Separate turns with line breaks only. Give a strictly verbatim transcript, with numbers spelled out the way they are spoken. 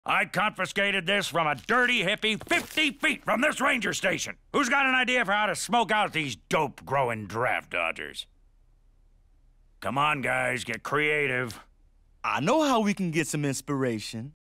I confiscated this from a dirty hippie fifty feet from this ranger station. Who's got an idea for how to smoke out these dope-growing draft dodgers? Come on, guys, get creative.
I know how we can get some inspiration.